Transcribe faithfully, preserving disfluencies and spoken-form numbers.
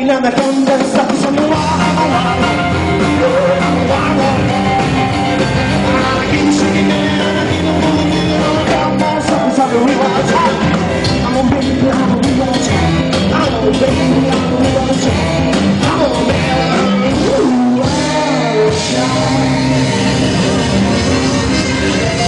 I'm a thunder, suck some water. I keep shaking down, I keep on moving, moving on, come on, suck some water. I'm a baby, I'm a water. I'm a baby, I'm a water. I'm a baby, I'm a water.